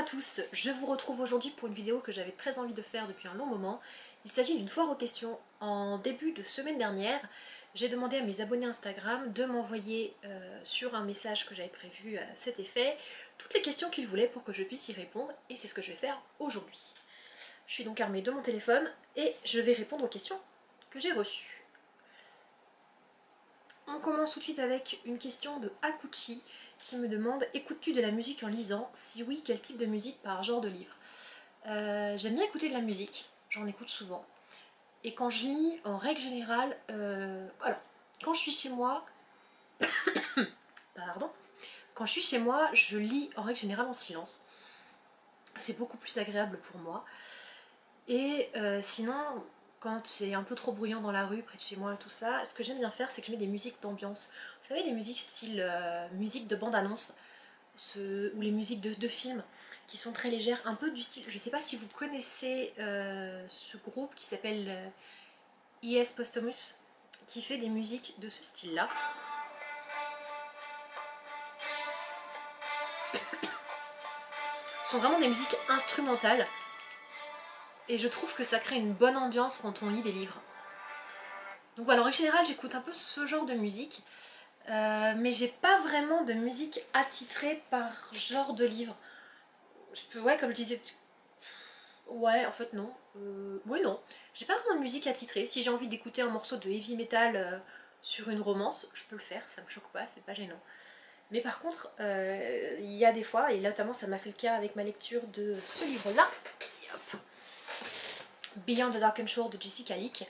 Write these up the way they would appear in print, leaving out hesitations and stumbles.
tous, je vous retrouve aujourd'hui pour une vidéo que j'avais très envie de faire depuis un long moment. Il s'agit d'une foire aux questions. En début de semaine dernière, j'ai demandé à mes abonnés Instagram de m'envoyer sur un message que j'avais prévu à cet effet toutes les questions qu'ils voulaient pour que je puisse y répondre, et c'est ce que je vais faire aujourd'hui. Je suis donc armée de mon téléphone et je vais répondre aux questions que j'ai reçues. On commence tout de suite avec une question de Akuchi qui me demande: écoutes-tu de la musique en lisant? Si oui, quel type de musique par genre de livre? J'aime bien écouter de la musique, j'en écoute souvent. Et quand je lis, en règle générale, alors, quand je suis chez moi, pardon, quand je suis chez moi, je lis en règle générale en silence. C'est beaucoup plus agréable pour moi. Et sinon, quand c'est un peu trop bruyant dans la rue, près de chez moi et tout ça, ce que j'aime bien faire, c'est que je mets des musiques d'ambiance. Vous savez, des musiques style musique de bande-annonce, ou les musiques de films, qui sont très légères, un peu du style, je sais pas si vous connaissez ce groupe qui s'appelle E.S. Postumus, qui fait des musiques de ce style-là. Ce sont vraiment des musiques instrumentales, et je trouve que ça crée une bonne ambiance quand on lit des livres. Donc voilà, en règle générale, j'écoute un peu ce genre de musique, mais j'ai pas vraiment de musique attitrée par genre de livre. Ouais, comme je disais... Ouais, en fait non. Oui, non. J'ai pas vraiment de musique attitrée. Si j'ai envie d'écouter un morceau de heavy metal sur une romance, je peux le faire, ça me choque pas, c'est pas gênant. Mais par contre, il y a des fois, et notamment ça m'a fait le cas avec ma lecture de ce livre-là, Beyond the Dark and Shore de Jessica Leake,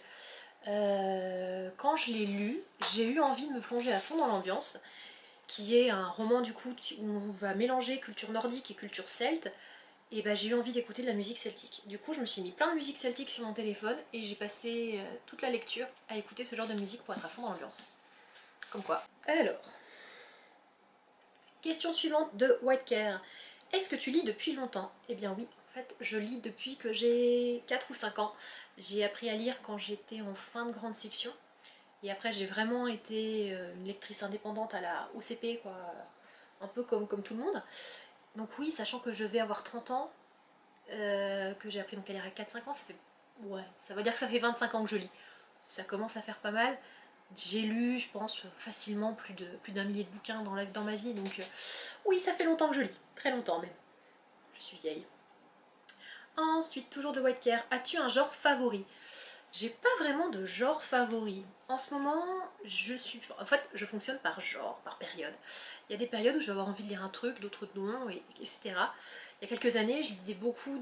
quand je l'ai lu, j'ai eu envie de me plonger à fond dans l'ambiance, qui est un roman du coup où on va mélanger culture nordique et culture celte, et bah, j'ai eu envie d'écouter de la musique celtique. Du coup je me suis mis plein de musique celtique sur mon téléphone et j'ai passé toute la lecture à écouter ce genre de musique pour être à fond dans l'ambiance. Comme quoi. Alors, question suivante de Whitecare. Est-ce que tu lis depuis longtemps? Eh bien oui, en fait je lis depuis que j'ai 4 ou 5 ans. J'ai appris à lire quand j'étais en fin de grande section. Et après j'ai vraiment été une lectrice indépendante à la OCP, quoi, un peu comme tout le monde. Donc oui, sachant que je vais avoir 30 ans, que j'ai appris donc à lire à 4-5 ans, ça fait... Ouais, ça veut dire que ça fait 25 ans que je lis. Ça commence à faire pas mal. J'ai lu, je pense, facilement plus d'un millier de bouquins dans ma vie, donc oui, ça fait longtemps que je lis. Très longtemps même. Je suis vieille. Ensuite, toujours de Whitecare, as-tu un genre favori? J'ai pas vraiment de genre favori. En ce moment, en fait, je fonctionne par genre, par période. Il y a des périodes où je vais avoir envie de lire un truc, d'autres non, etc. Il y a quelques années, je lisais beaucoup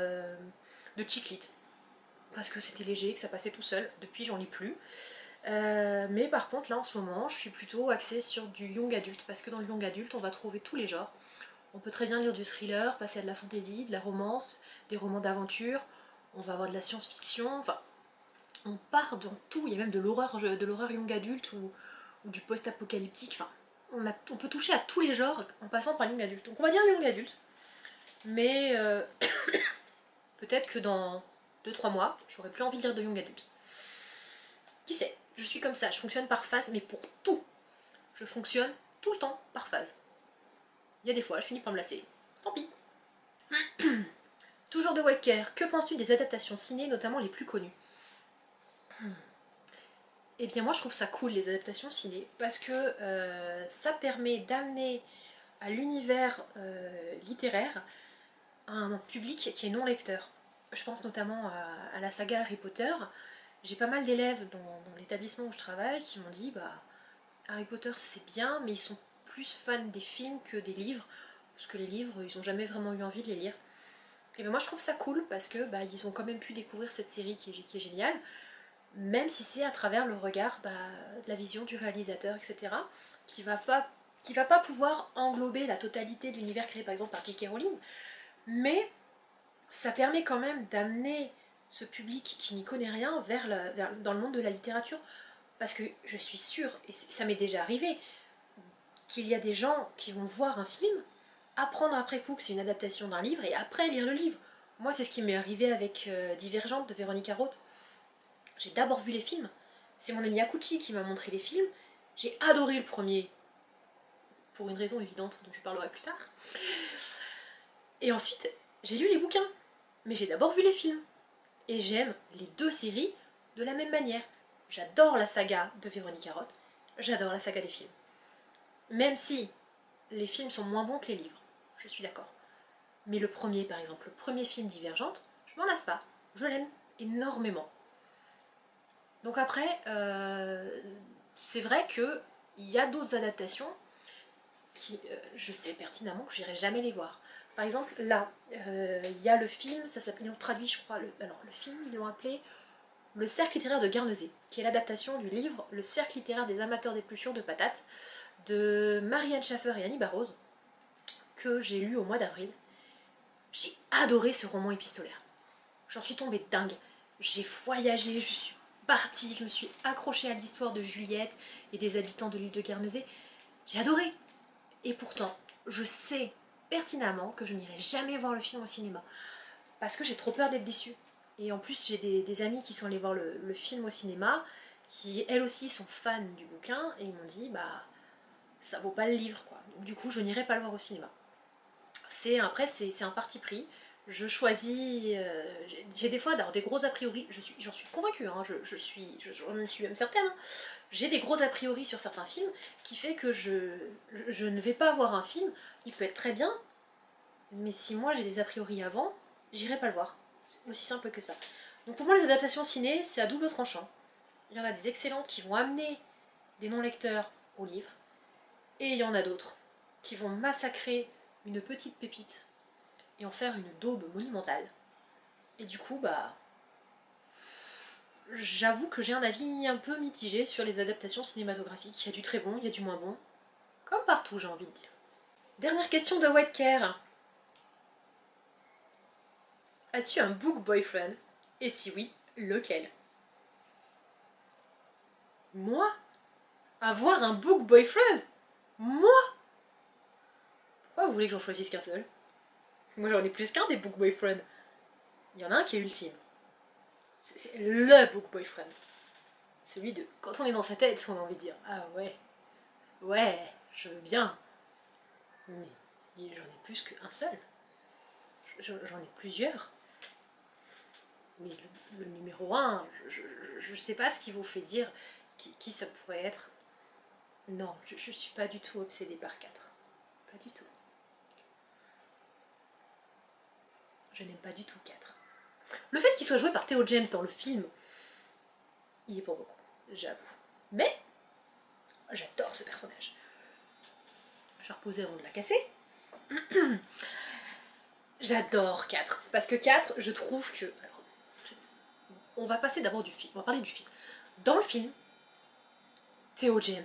de chick lit. Parce que c'était léger, que ça passait tout seul. Depuis, j'en lis plus. Mais par contre, là, en ce moment, je suis plutôt axée sur du young adulte. Parce que dans le young adulte, on va trouver tous les genres. On peut très bien lire du thriller, passer à de la fantasy, de la romance, des romans d'aventure. On va avoir de la science-fiction, enfin... On part dans tout, il y a même de l'horreur young adulte ou du post-apocalyptique, enfin, on peut toucher à tous les genres en passant par young adulte. Donc on va dire young adulte, mais peut-être que dans 2-3 mois, j'aurai plus envie de lire de young adulte. Qui sait, je suis comme ça, je fonctionne par phase, mais pour tout. Je fonctionne tout le temps par phase. Il y a des fois, je finis par me lasser. Tant pis. Toujours de Whitecare, que penses-tu des adaptations ciné, notamment les plus connues? Eh bien moi je trouve ça cool les adaptations ciné, parce que ça permet d'amener à l'univers littéraire un public qui est non lecteur. Je pense notamment à la saga Harry Potter. J'ai pas mal d'élèves dans l'établissement où je travaille qui m'ont dit bah Harry Potter c'est bien, mais ils sont plus fans des films que des livres, parce que les livres ils ont jamais vraiment eu envie de les lire. Et bien moi je trouve ça cool parce que bah, ils ont quand même pu découvrir cette série qui est géniale, même si c'est à travers le regard de la vision du réalisateur, etc., qui va pas pouvoir englober la totalité de l'univers créé par exemple par J.K. Rowling, mais ça permet quand même d'amener ce public qui n'y connaît rien dans le monde de la littérature, parce que je suis sûre, et ça m'est déjà arrivé, qu'il y a des gens qui vont voir un film, apprendre après coup que c'est une adaptation d'un livre, et après lire le livre. Moi c'est ce qui m'est arrivé avec Divergente de Véronica Roth. J'ai d'abord vu les films, c'est mon ami Akuchi qui m'a montré les films, j'ai adoré le premier, pour une raison évidente dont je parlerai plus tard. Et ensuite, j'ai lu les bouquins. Mais j'ai d'abord vu les films. Et j'aime les deux séries de la même manière. J'adore la saga de Véronique Carotte, j'adore la saga des films. Même si les films sont moins bons que les livres, je suis d'accord. Mais le premier, par exemple, le premier film Divergente, je m'en lasse pas. Je l'aime énormément. Donc après, c'est vrai qu'il y a d'autres adaptations qui, je sais pertinemment que j'irai jamais les voir. Par exemple, là, il y a le film, ça s'appelle, ils l'ont traduit, je crois, alors le film, ils l'ont appelé Le Cercle littéraire de Guernesey, qui est l'adaptation du livre Le Cercle littéraire des amateurs d'épluchures de patates de Marianne Schaffer et Annie Barrows, que j'ai lu au mois d'avril. J'ai adoré ce roman épistolaire. J'en suis tombée dingue. J'ai voyagé, je suis partie, je me suis accrochée à l'histoire de Juliette et des habitants de l'île de Guernesey. J'ai adoré. Et pourtant, je sais pertinemment que je n'irai jamais voir le film au cinéma. Parce que j'ai trop peur d'être déçue. Et en plus, j'ai des amis qui sont allés voir le film au cinéma, qui elles aussi sont fans du bouquin, et ils m'ont dit, bah, ça vaut pas le livre, quoi. Donc du coup, je n'irai pas le voir au cinéma. Après, c'est un parti pris. Je choisis. J'ai des fois des gros a priori. J'en suis convaincue, hein, j'en suis même certaine. Hein. J'ai des gros a priori sur certains films qui fait que je ne vais pas voir un film. Il peut être très bien, mais si moi j'ai des a priori avant, j'irai pas le voir. C'est aussi simple que ça. Donc pour moi, les adaptations ciné, c'est à double tranchant. Il y en a des excellentes qui vont amener des non-lecteurs au livre, et il y en a d'autres qui vont massacrer une petite pépite et en faire une daube monumentale. Et du coup, bah, j'avoue que j'ai un avis un peu mitigé sur les adaptations cinématographiques. Il y a du très bon, il y a du moins bon. Comme partout, j'ai envie de dire. Dernière question de White Care. As-tu un book boyfriend? Et si oui, lequel? Moi? Avoir un book boyfriend? Moi? Pourquoi vous voulez que j'en choisisse qu'un seul? Moi j'en ai plus qu'un des book boyfriends. Il y en a un qui est ultime. C'est le book boyfriend. Celui de quand on est dans sa tête, on a envie de dire ah ouais, ouais, je veux bien. Mais j'en ai plus qu'un seul. J'en ai plusieurs. Mais le numéro un, je sais pas ce qui vous fait dire qui ça pourrait être. Non, je suis pas du tout obsédée par 4. Pas du tout. Je n'aime pas du tout 4. Le fait qu'il soit joué par Theo James dans le film, il est pour beaucoup, j'avoue. Mais j'adore ce personnage. Je vais reposer avant de la casser. J'adore 4. Parce que 4, je trouve que. Alors, on va passer d'abord du film. On va parler du film. Dans le film, Theo James,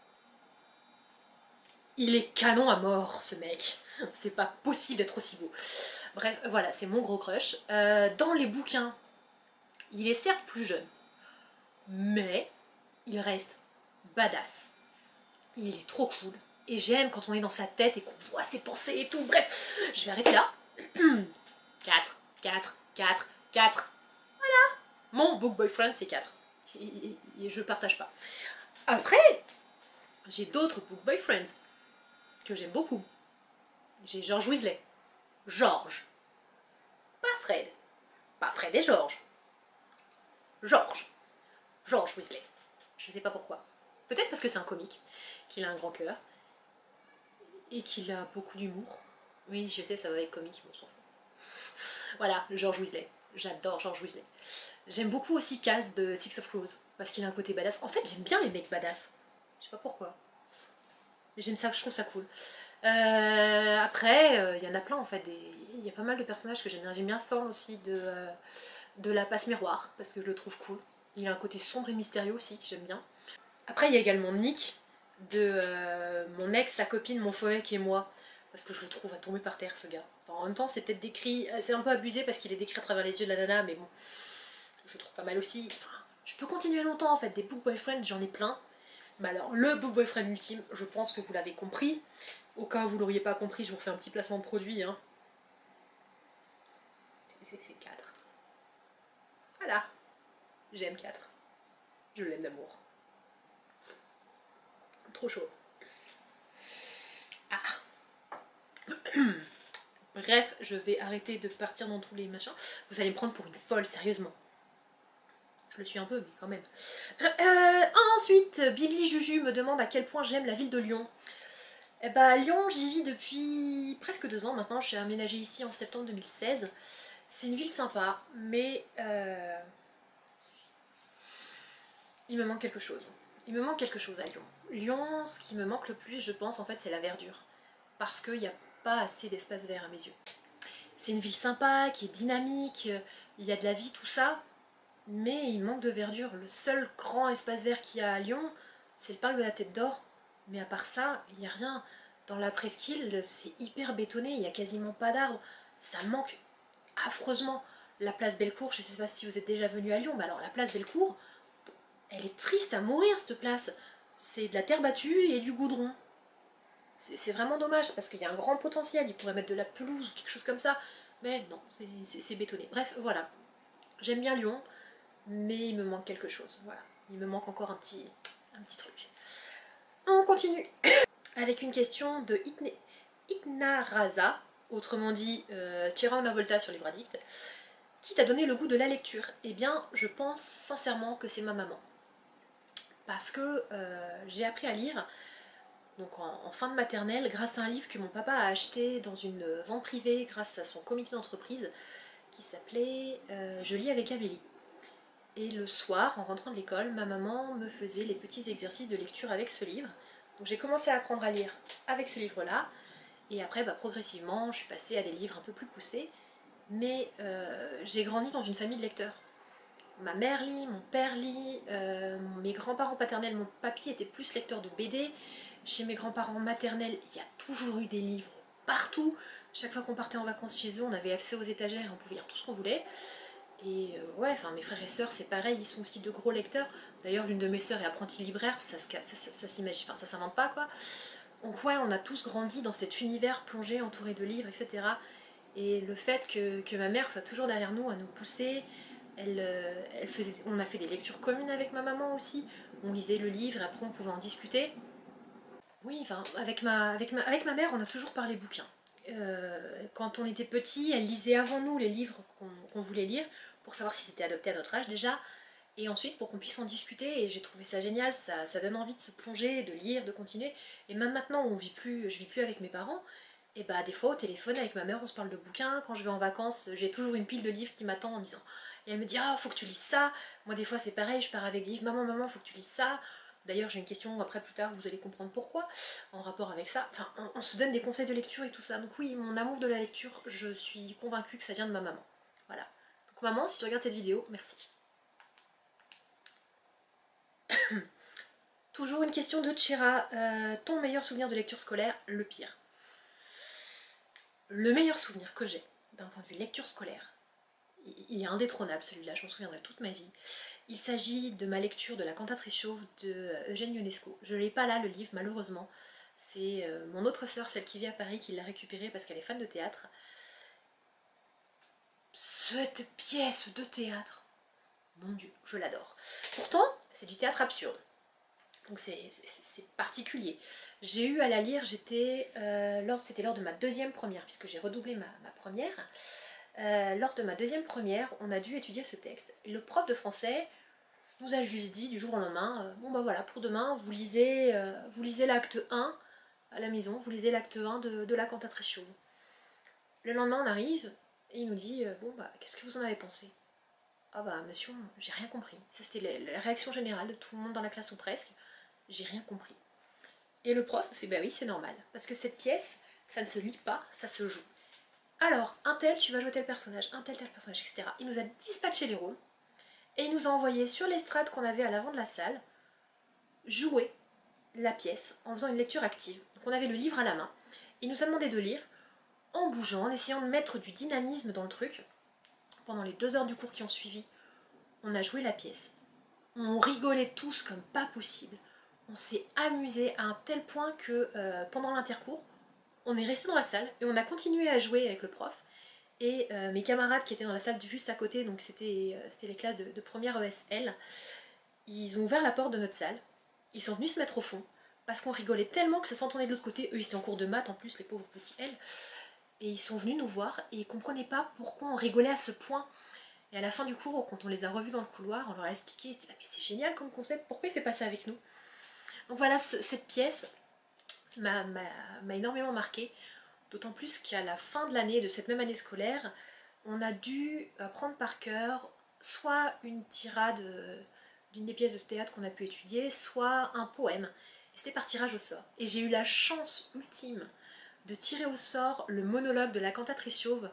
il est canon à mort, ce mec. C'est pas possible d'être aussi beau. Bref, voilà, c'est mon gros crush. Dans les bouquins, il est certes plus jeune, mais il reste badass. Il est trop cool. Et j'aime quand on est dans sa tête et qu'on voit ses pensées et tout. Bref, je vais arrêter là. 4, 4, 4, 4. Mon book boyfriend, c'est 4. Et je partage pas. Après, j'ai d'autres book boyfriends que j'aime beaucoup. J'ai George Weasley. George. Pas Fred. Pas Fred et George. George. George Weasley. Je sais pas pourquoi. Peut-être parce que c'est un comique, qu'il a un grand cœur, et qu'il a beaucoup d'humour. Oui, je sais, ça va être comique, mais on s'en fout. Voilà, George Weasley. J'adore George Weasley. J'aime beaucoup aussi Kaz de Six of Crows, parce qu'il a un côté badass. En fait, j'aime bien les mecs badass. Je sais pas pourquoi. Mais j'aime ça, je trouve ça cool. Après, il y en a plein en fait. Il y a pas mal de personnages que j'aime bien. J'aime bien Thorn aussi de la passe miroir, parce que je le trouve cool. Il a un côté sombre et mystérieux aussi que j'aime bien. Après, il y a également Nick de mon ex, sa copine, mon Foek et moi, parce que je le trouve à tomber par terre ce gars. Enfin, en même temps, c'est peut-être décrit, c'est un peu abusé parce qu'il est décrit à travers les yeux de la nana, mais bon, je le trouve pas mal aussi. Enfin, je peux continuer longtemps en fait. Des book boyfriends, j'en ai plein. Mais alors, le book boyfriend ultime, je pense que vous l'avez compris. Au cas où vous l'auriez pas compris, je vous refais un petit placement de produit. Hein. C'est 4. Voilà. J'aime 4. Je l'aime d'amour. Trop chaud. Ah. Bref, je vais arrêter de partir dans tous les machins. Vous allez me prendre pour une folle, sérieusement. Je le suis un peu, mais quand même. Ensuite, Bibli Juju me demande à quel point j'aime la ville de Lyon. Eh bah, Lyon, j'y vis depuis presque 2 ans maintenant. Je suis aménagée ici en septembre 2016. C'est une ville sympa, mais il me manque quelque chose. Il me manque quelque chose à Lyon. Lyon, ce qui me manque le plus, je pense, en fait, c'est la verdure. Parce qu'il n'y a pas assez d'espace vert à mes yeux. C'est une ville sympa, qui est dynamique, il y a de la vie, tout ça, mais il manque de verdure. Le seul grand espace vert qu'il y a à Lyon, c'est le parc de la Tête d'Or. Mais à part ça, il n'y a rien. Dans la presqu'île, c'est hyper bétonné, il n'y a quasiment pas d'arbres. Ça manque affreusement. La place Bellecour, je ne sais pas si vous êtes déjà venu à Lyon, mais alors la place Bellecour, elle est triste à mourir cette place. C'est de la terre battue et du goudron. C'est vraiment dommage parce qu'il y a un grand potentiel, ils pourraient mettre de la pelouse ou quelque chose comme ça, mais non, c'est bétonné. Bref, voilà. J'aime bien Lyon, mais il me manque quelque chose. Voilà. Il me manque encore un petit truc. On continue avec une question de Itnaraza, autrement dit Tira una volta sur Livre Addict. Qui t'a donné le goût de la lecture? Eh bien, je pense sincèrement que c'est ma maman. Parce que j'ai appris à lire donc en fin de maternelle grâce à un livre que mon papa a acheté dans une vente privée grâce à son comité d'entreprise qui s'appelait Je lis avec Amélie. Et le soir, en rentrant de l'école, ma maman me faisait les petits exercices de lecture avec ce livre. Donc j'ai commencé à apprendre à lire avec ce livre-là. Et après, progressivement, je suis passée à des livres un peu plus poussés. Mais j'ai grandi dans une famille de lecteurs. Ma mère lit, mon père lit, mes grands-parents paternels, mon papy était plus lecteur de BD. Chez mes grands-parents maternels, il y a toujours eu des livres partout. Chaque fois qu'on partait en vacances chez eux, on avait accès aux étagères et on pouvait lire tout ce qu'on voulait. Et ouais, enfin mes frères et sœurs, c'est pareil, ils sont aussi de gros lecteurs. D'ailleurs, l'une de mes sœurs est apprentie libraire, ça s'imagine, enfin ça s'invente pas quoi. Donc ouais, on a tous grandi dans cet univers plongé, entouré de livres, etc. Et le fait que ma mère soit toujours derrière nous à nous pousser, on a fait des lectures communes avec ma maman aussi. On lisait le livre et après on pouvait en discuter. Oui, enfin, avec ma mère, on a toujours parlé bouquins. Quand on était petit, elle lisait avant nous les livres qu'on voulait lire, pour savoir si c'était adapté à notre âge déjà, et ensuite pour qu'on puisse en discuter, et j'ai trouvé ça génial, ça donne envie de se plonger, de lire, de continuer. Et même maintenant où je vis plus avec mes parents, et bah des fois au téléphone avec ma mère on se parle de bouquins, quand je vais en vacances j'ai toujours une pile de livres qui m'attend en me disant, et elle me dit ah faut que tu lises ça, moi des fois c'est pareil, je pars avec des livres, maman faut que tu lises ça. D'ailleurs j'ai une question après plus tard, vous allez comprendre pourquoi, en rapport avec ça, enfin on se donne des conseils de lecture et tout ça, donc oui mon amour de la lecture, je suis convaincue que ça vient de ma maman, voilà. Donc maman si tu regardes cette vidéo, merci. Toujours une question de Chira, ton meilleur souvenir de lecture scolaire, le pire. Le meilleur souvenir que j'ai d'un point de vue lecture scolaire, il est indétrônable celui-là, je m'en souviendrai toute ma vie. Il s'agit de ma lecture de La cantatrice chauve de Eugène Ionesco. Je ne l'ai pas là le livre malheureusement, c'est mon autre sœur, celle qui vit à Paris, qui l'a récupéré parce qu'elle est fan de théâtre. Cette pièce de théâtre, mon dieu, je l'adore. Pourtant, c'est du théâtre absurde. Donc c'est particulier. J'ai eu à la lire, c'était lors de ma deuxième première, puisque j'ai redoublé ma première. Lors de ma deuxième première, on a dû étudier ce texte. Et le prof de français nous a juste dit du jour au lendemain, bon bah voilà, pour demain, vous lisez l'acte 1 à la maison, vous lisez l'acte 1 de La cantatrice chauve. Le lendemain, on arrive, et il nous dit, bon bah, qu'est-ce que vous en avez pensé? Ah bah monsieur, j'ai rien compris. Ça c'était la réaction générale de tout le monde dans la classe ou presque. J'ai rien compris. Et le prof, c'est bah oui, c'est normal. Parce que cette pièce, ça ne se lit pas, ça se joue. Alors, un tel, tu vas jouer tel personnage, un tel personnage, etc. Il nous a dispatché les rôles, et il nous a envoyé sur l'estrade qu'on avait à l'avant de la salle, jouer la pièce en faisant une lecture active. Donc on avait le livre à la main. Il nous a demandé de lire en bougeant, en essayant de mettre du dynamisme dans le truc. Pendant les 2 heures du cours qui ont suivi, on a joué la pièce. On rigolait tous comme pas possible. On s'est amusé à un tel point que pendant l'intercours, on est resté dans la salle et on a continué à jouer avec le prof. Et mes camarades qui étaient dans la salle juste à côté, donc c'était les classes de première ESL, ils ont ouvert la porte de notre salle, ils sont venus se mettre au fond, parce qu'on rigolait tellement que ça s'entendait de l'autre côté, eux ils étaient en cours de maths en plus, les pauvres petits L, et ils sont venus nous voir et ils ne comprenaient pas pourquoi on rigolait à ce point. Et à la fin du cours, quand on les a revus dans le couloir, on leur a expliqué, ils étaient là, mais c'est génial comme concept, pourquoi il fait pas ça avec nous? Donc voilà, cette pièce m'a énormément marquée, d'autant plus qu'à la fin de l'année, de cette même année scolaire, on a dû apprendre par cœur soit une tirade d'une des pièces de théâtre qu'on a pu étudier, soit un poème. Et c'était par tirage au sort. Et j'ai eu la chance ultime de tirer au sort le monologue de la cantatrice chauve.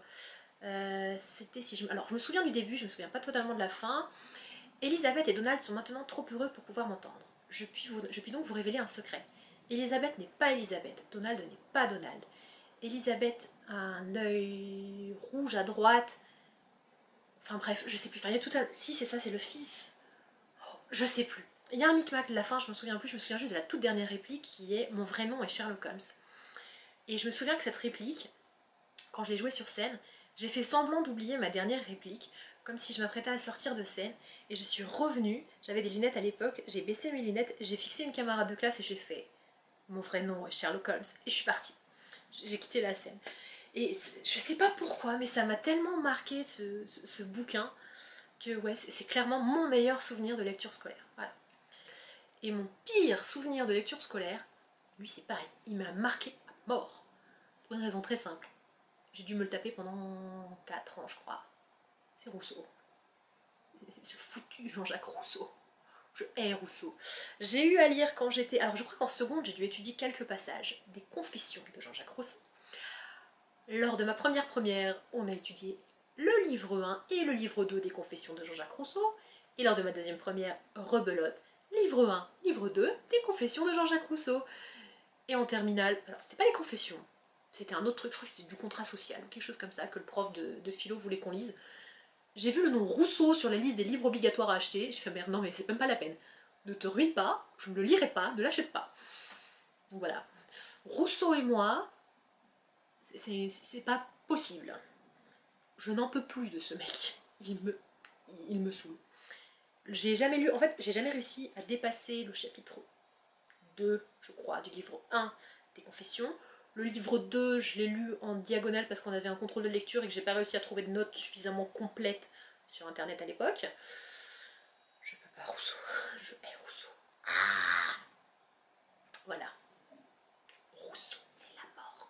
C'était si je... Alors je me souviens du début, je me souviens pas totalement de la fin. Elisabeth et Donald sont maintenant trop heureux pour pouvoir m'entendre. Je puis donc vous révéler un secret. Elisabeth n'est pas Elisabeth, Donald n'est pas Donald. Elisabeth a un œil rouge à droite. Enfin bref, je sais plus. Enfin, il y a tout un... Si, c'est ça, c'est le fils. Oh, je sais plus. Il y a un micmac de la fin, je me souviens plus. Je me souviens juste de la toute dernière réplique qui est mon vrai nom est Sherlock Holmes. Et je me souviens que cette réplique, quand je l'ai jouée sur scène, j'ai fait semblant d'oublier ma dernière réplique, comme si je m'apprêtais à sortir de scène, et je suis revenue, j'avais des lunettes à l'époque, j'ai baissé mes lunettes, j'ai fixé une camarade de classe et j'ai fait mon vrai nom est Sherlock Holmes, et je suis partie. J'ai quitté la scène. Et je sais pas pourquoi, mais ça m'a tellement marqué ce bouquin, que ouais, c'est clairement mon meilleur souvenir de lecture scolaire. Voilà. Et mon pire souvenir de lecture scolaire, lui c'est pareil, il m'a marqué à mort. Pour une raison très simple. J'ai dû me le taper pendant 4 ans, je crois. C'est Rousseau. C'est ce foutu Jean-Jacques Rousseau. Je hais Rousseau. J'ai eu à lire quand j'étais... Alors je crois qu'en seconde, j'ai dû étudier quelques passages des Confessions de Jean-Jacques Rousseau. Lors de ma première, on a étudié le livre 1 et le livre 2 des Confessions de Jean-Jacques Rousseau. Et lors de ma deuxième première, rebelote, livre 1, livre 2 des Confessions de Jean-Jacques Rousseau. Et en terminale, alors c'était pas les Confessions, c'était un autre truc, je crois que c'était du contrat social, quelque chose comme ça, que le prof de philo voulait qu'on lise. J'ai vu le nom Rousseau sur la liste des livres obligatoires à acheter, j'ai fait merde, non mais c'est même pas la peine. Ne te ruine pas, je ne le lirai pas, ne l'achète pas. Donc voilà. Rousseau et moi, c'est pas possible. Je n'en peux plus de ce mec. Il me saoule. J'ai jamais lu, en fait, j'ai jamais réussi à dépasser le chapitre 2, je crois, du livre 1 des Confessions. Le livre 2, je l'ai lu en diagonale parce qu'on avait un contrôle de lecture et que j'ai pas réussi à trouver de notes suffisamment complètes sur internet à l'époque. Je peux pas Rousseau. Je hais Rousseau. Ah, voilà. Rousseau, c'est la mort.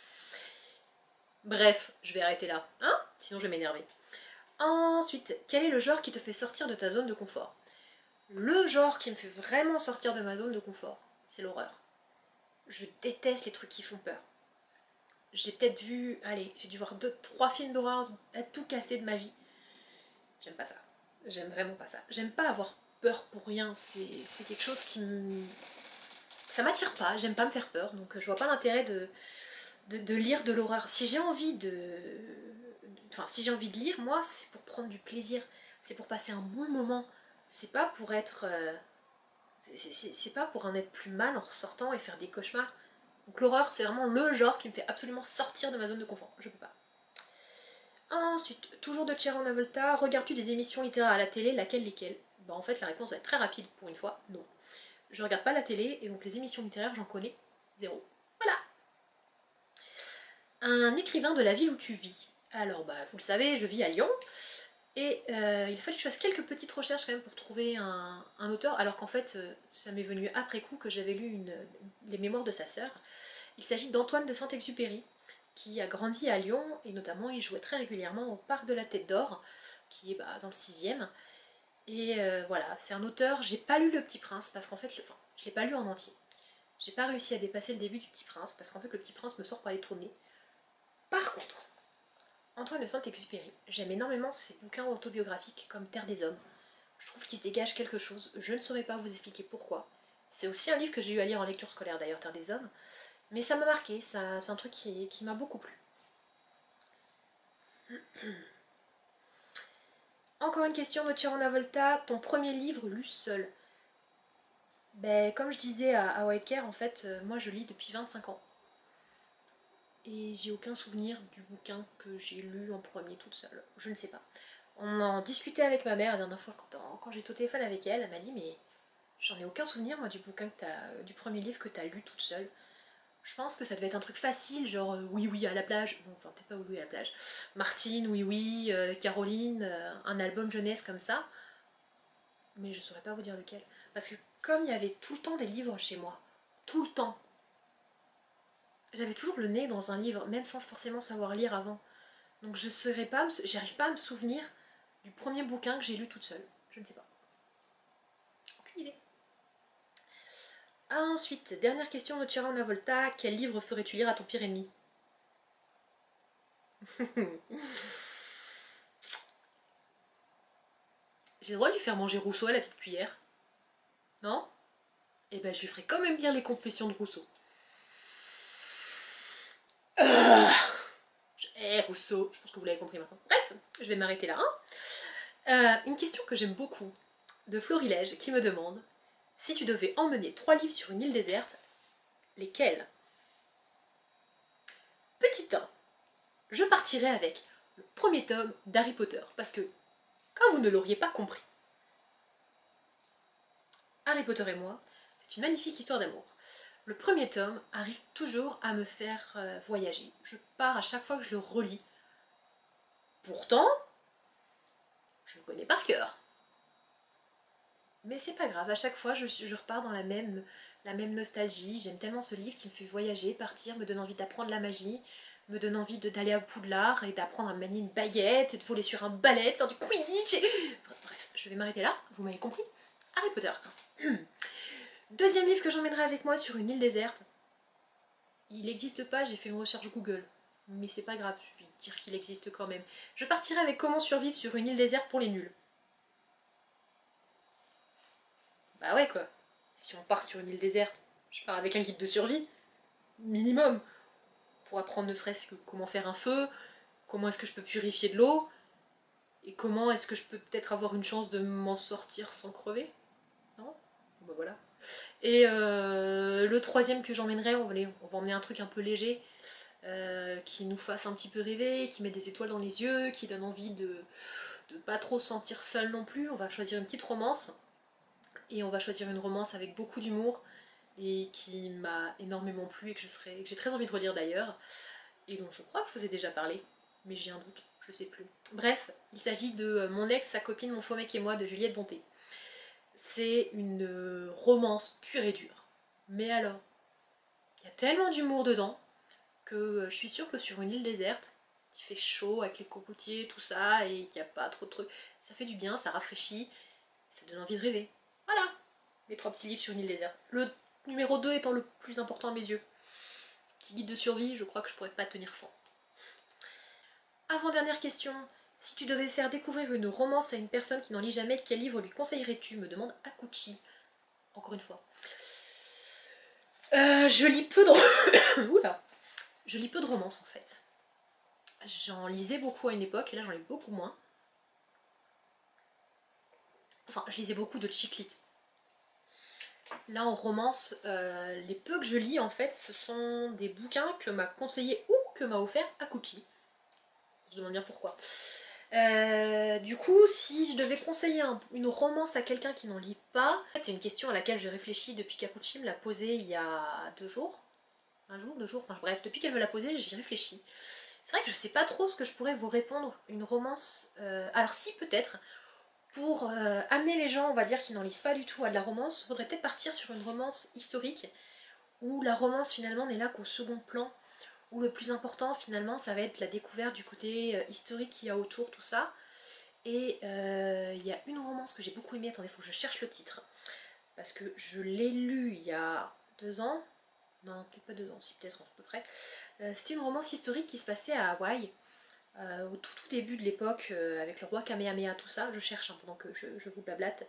Bref, je vais arrêter là. Hein? Sinon je vais m'énerver. Ensuite, quel est le genre qui te fait sortir de ta zone de confort? Le genre qui me fait vraiment sortir de ma zone de confort, c'est l'horreur. Je déteste les trucs qui font peur. J'ai peut-être vu, allez, j'ai dû voir 2-3 films d'horreur à tout casser de ma vie. J'aime pas ça. J'aime vraiment pas ça. J'aime pas avoir peur pour rien. C'est quelque chose qui me... Ça m'attire pas, j'aime pas me faire peur, donc je vois pas l'intérêt de lire de l'horreur. Si j'ai envie Enfin, si j'ai envie de lire, moi, c'est pour prendre du plaisir. C'est pour passer un bon moment. C'est pas pour être... c'est pas pour en être plus mal en ressortant et faire des cauchemars. Donc l'horreur, c'est vraiment le genre qui me fait absolument sortir de ma zone de confort. Je peux pas. Ensuite, toujours de Ciro Navolta, regardes-tu des émissions littéraires à la télé, lesquelles? Bah en fait la réponse va être très rapide pour une fois, non. Je regarde pas la télé et donc les émissions littéraires j'en connais zéro. Voilà. Un écrivain de la ville où tu vis. Alors bah vous le savez, je vis à Lyon et il a fallu que je fasse quelques petites recherches quand même pour trouver un auteur alors qu'en fait ça m'est venu après coup que j'avais lu les mémoires de sa sœur. Il s'agit d'Antoine de Saint-Exupéry, qui a grandi à Lyon, et notamment il jouait très régulièrement au Parc de la Tête d'Or, qui est dans le 6e. Et voilà, c'est un auteur, j'ai pas lu Le Petit Prince, parce qu'en fait, enfin, je l'ai pas lu en entier. J'ai pas réussi à dépasser le début du Petit Prince, parce qu'en fait Le Petit Prince me sort par les trous de nez. Par contre, Antoine de Saint-Exupéry, j'aime énormément ses bouquins autobiographiques comme Terre des Hommes. Je trouve qu'il se dégage quelque chose, je ne saurais pas vous expliquer pourquoi. C'est aussi un livre que j'ai eu à lire en lecture scolaire d'ailleurs, Terre des Hommes. Mais ça m'a marqué, c'est un truc qui m'a beaucoup plu. Encore une question de Tirona Volta, ton premier livre lu seul? Ben, comme je disais à Waker, en fait, moi je lis depuis 25 ans. Et j'ai aucun souvenir du bouquin que j'ai lu en premier toute seule. Je ne sais pas. On en discutait avec ma mère la dernière fois quand j'étais au téléphone avec elle m'a dit mais j'en ai aucun souvenir moi du bouquin du premier livre que tu as lu toute seule. Je pense que ça devait être un truc facile, genre Oui Oui à la plage, bon, enfin peut-être pas Oui Oui à la plage, Martine, Oui Oui, Caroline, un album jeunesse comme ça, mais je saurais pas vous dire lequel. Parce que comme il y avait tout le temps des livres chez moi, tout le temps, j'avais toujours le nez dans un livre, même sans forcément savoir lire avant. Donc je saurais pas, j'arrive pas à me souvenir du premier bouquin que j'ai lu toute seule. Je ne sais pas. Aucune idée. Ensuite, dernière question de Chiron Volta, quel livre ferais-tu lire à ton pire ennemi? J'ai le droit de lui faire manger Rousseau à la petite cuillère, non? Eh ben je lui ferai quand même lire les Confessions de Rousseau. Rousseau, je pense que vous l'avez compris maintenant. Bref, je vais m'arrêter là. Une question que j'aime beaucoup, de Florilège, qui me demande si tu devais emmener 3 livres sur une île déserte, lesquels? Petit 1, je partirai avec le premier tome d'Harry Potter, parce que, quand vous ne l'auriez pas compris, Harry Potter et moi, c'est une magnifique histoire d'amour. Le premier tome arrive toujours à me faire voyager. Je pars à chaque fois que je le relis. Pourtant, je le connais par cœur. Mais c'est pas grave, à chaque fois je repars dans la même nostalgie. J'aime tellement ce livre qui me fait voyager, partir, me donne envie d'apprendre la magie, me donne envie d'aller à Poudlard et d'apprendre à manier une baguette et de voler sur un balai, de faire du Quidditch. Bref, je vais m'arrêter là, vous m'avez compris. Harry Potter. Deuxième livre que j'emmènerai avec moi sur une île déserte. Il n'existe pas, j'ai fait une recherche Google. Mais c'est pas grave, je vais dire qu'il existe quand même. Je partirai avec Comment survivre sur une île déserte pour les nuls. Bah ouais quoi. Si on part sur une île déserte, je pars avec un guide de survie, minimum, pour apprendre ne serait-ce que comment faire un feu, comment est-ce que je peux purifier de l'eau, et comment est-ce que je peux peut-être avoir une chance de m'en sortir sans crever. Non? Bah voilà. Et le troisième que j'emmènerai, on va emmener un truc un peu léger, qui nous fasse un petit peu rêver, qui met des étoiles dans les yeux, qui donne envie de pas trop se sentir seul non plus. On va choisir une petite romance, et on va choisir une romance avec beaucoup d'humour, et qui m'a énormément plu et que j'ai très envie de relire d'ailleurs, et dont je crois que je vous ai déjà parlé, mais j'ai un doute, je sais plus. Bref, il s'agit de Mon ex, sa copine, mon faux mec et moi de Juliette Bonté. C'est une romance pure et dure. Mais alors, il y a tellement d'humour dedans que je suis sûre que sur une île déserte, qui fait chaud avec les cocotiers, tout ça, et qu'il n'y a pas trop de trucs, ça fait du bien, ça rafraîchit, ça donne envie de rêver. Voilà, mes 3 petits livres sur une île déserte. Le numéro 2 étant le plus important à mes yeux. Petit guide de survie, je crois que je pourrais pas tenir sans. Avant-dernière question, si tu devais faire découvrir une romance à une personne qui n'en lit jamais, quel livre lui conseillerais-tu? Me demande Akuchi. Encore une fois. Je lis peu de... Oula. Je lis peu de romances en fait. J'en lisais beaucoup à une époque et là j'en lis beaucoup moins. Enfin, je lisais beaucoup de chick lit. Là en romance, les peu que je lis en fait, ce sont des bouquins que m'a conseillé ou que m'a offert Akuchi. Je me demande bien pourquoi. Du coup, si je devais conseiller une romance à quelqu'un qui n'en lit pas, c'est une question à laquelle je réfléchis depuis qu'Akuchi me l'a posée il y a 2 jours. Un jour, 2 jours, enfin bref, depuis qu'elle me l'a posée, j'y réfléchis. C'est vrai que je sais pas trop ce que je pourrais vous répondre. Une romance... alors si, peut-être, pour amener les gens, on va dire, qui n'en lisent pas du tout à de la romance, il faudrait peut-être partir sur une romance historique, où la romance finalement n'est là qu'au second plan, où le plus important finalement ça va être la découverte du côté historique qu'il y a autour, tout ça. Et il y a une romance que j'ai beaucoup aimée, attendez, il faut que je cherche le titre, parce que je l'ai lu il y a 2 ans, non peut-être pas 2 ans, si peut-être à peu près. C'était une romance historique qui se passait à Hawaï, au tout début de l'époque, avec le roi Kamehameha, tout ça, je cherche pendant que je vous blablate.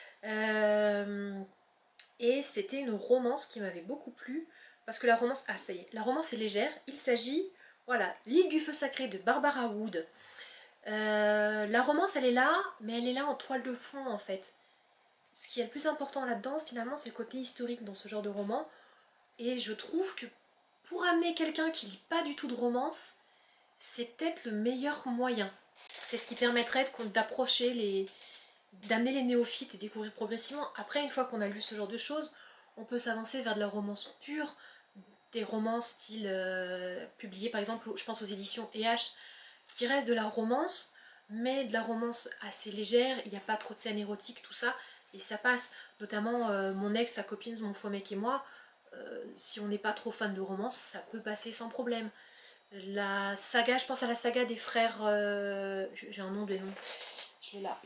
Et c'était une romance qui m'avait beaucoup plu, parce que la romance, ah ça y est, la romance est légère, il s'agit, voilà, L'île du feu sacré de Barbara Wood. La romance elle est là, mais elle est là en toile de fond en fait. Ce qui est le plus important là-dedans finalement c'est le côté historique dans ce genre de roman, et je trouve que pour amener quelqu'un qui lit pas du tout de romance, c'est peut-être le meilleur moyen. C'est ce qui permettrait d'amener les néophytes et découvrir progressivement. Après, une fois qu'on a lu ce genre de choses, on peut s'avancer vers de la romance pure, des romans style publiés par exemple, je pense aux éditions EH, qui restent de la romance, mais de la romance assez légère, il n'y a pas trop de scènes érotiques, tout ça, et ça passe. Notamment mon ex, sa copine, mon faux mec et moi, si on n'est pas trop fan de romance, ça peut passer sans problème. La saga, je pense à la saga des frères... j'ai un nom des noms, je l'ai là.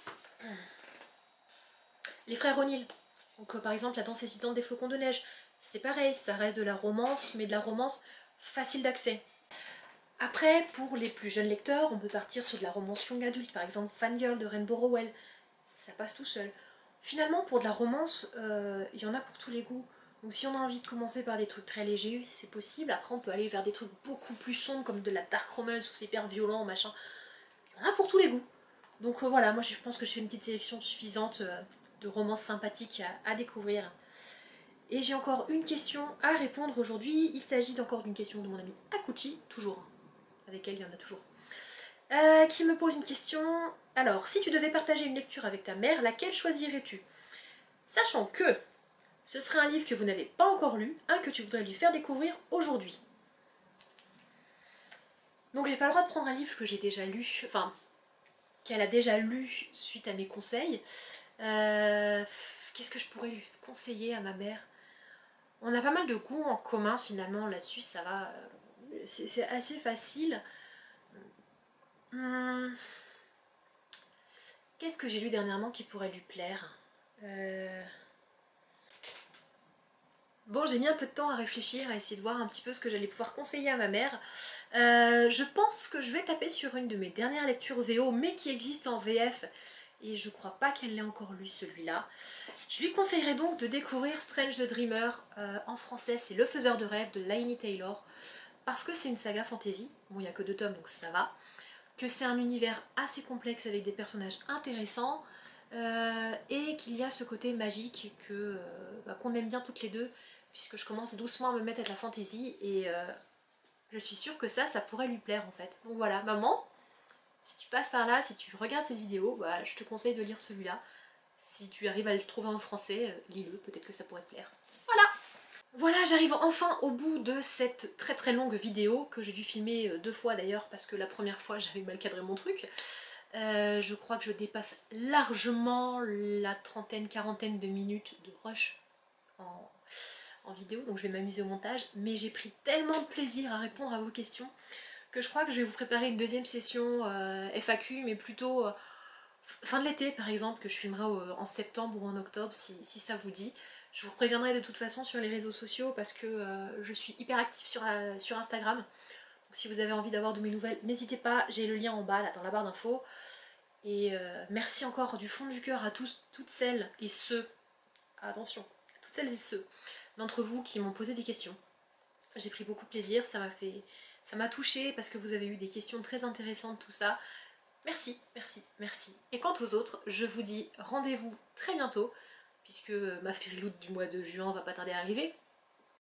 Les frères O'Neill. Donc par exemple, La danse hésitante des flocons de neige. C'est pareil, ça reste de la romance, mais de la romance facile d'accès. Après, pour les plus jeunes lecteurs, on peut partir sur de la romance young adulte, par exemple Fangirl de Rainbow Rowell. Ça passe tout seul. Finalement, pour de la romance, il y en a pour tous les goûts. Donc si on a envie de commencer par des trucs très légers, c'est possible. Après, on peut aller vers des trucs beaucoup plus sombres, comme de la dark romance, où c'est hyper violent, machin. Il y en a pour tous les goûts. Donc voilà, moi je pense que je fais une petite sélection suffisante de romances sympathiques à découvrir. Et j'ai encore une question à répondre aujourd'hui. Il s'agit encore d'une question de mon amie Akuchi, toujours. Avec elle, il y en a toujours. Qui me pose une question. Alors, si tu devais partager une lecture avec ta mère, laquelle choisirais-tu? Sachant que ce serait un livre que vous n'avez pas encore lu, un que tu voudrais lui faire découvrir aujourd'hui. Donc j'ai pas le droit de prendre un livre que j'ai déjà lu, enfin, qu'elle a déjà lu suite à mes conseils. Qu'est-ce que je pourrais lui conseiller à ma mère? On a pas mal de goûts en commun finalement là-dessus, ça va. C'est assez facile. Hum, Qu'est-ce que j'ai lu dernièrement qui pourrait lui plaire? Bon, j'ai mis un peu de temps à réfléchir, à essayer de voir un petit peu ce que j'allais pouvoir conseiller à ma mère. Je pense que je vais taper sur une de mes dernières lectures VO, mais qui existe en VF, et je crois pas qu'elle l'ait encore lu celui-là. Je lui conseillerais donc de découvrir Strange the Dreamer, en français c'est Le Faiseur de rêves de Laini Taylor, parce que c'est une saga fantasy, bon il n'y a que 2 tomes donc ça va, que c'est un univers assez complexe avec des personnages intéressants, et qu'il y a ce côté magique qu'on aime bien toutes les deux, puisque je commence doucement à me mettre à de la fantaisie, et je suis sûre que ça pourrait lui plaire en fait. Donc voilà, maman, si tu passes par là, si tu regardes cette vidéo, bah, je te conseille de lire celui-là. Si tu arrives à le trouver en français, lis-le, peut-être que ça pourrait te plaire. Voilà! Voilà, j'arrive enfin au bout de cette très très longue vidéo, que j'ai dû filmer 2 fois d'ailleurs, parce que la première fois j'avais mal cadré mon truc. Je crois que je dépasse largement la trentaine, quarantaine de minutes de rush en vidéo, donc je vais m'amuser au montage. Mais j'ai pris tellement de plaisir à répondre à vos questions que je crois que je vais vous préparer une deuxième session FAQ, mais plutôt fin de l'été par exemple, que je filmerai en septembre ou en octobre si ça vous dit. Je vous préviendrai de toute façon sur les réseaux sociaux parce que je suis hyper active sur Instagram. Donc si vous avez envie d'avoir de mes nouvelles, n'hésitez pas, j'ai le lien en bas là dans la barre d'infos. Et merci encore du fond du cœur à toutes celles et ceux, attention, toutes celles et ceux d'entre vous qui m'ont posé des questions. J'ai pris beaucoup de plaisir, ça m'a touchée parce que vous avez eu des questions très intéressantes, tout ça. Merci, merci, merci. Et quant aux autres, je vous dis rendez-vous très bientôt, puisque ma fériloute du mois de juin va pas tarder à arriver.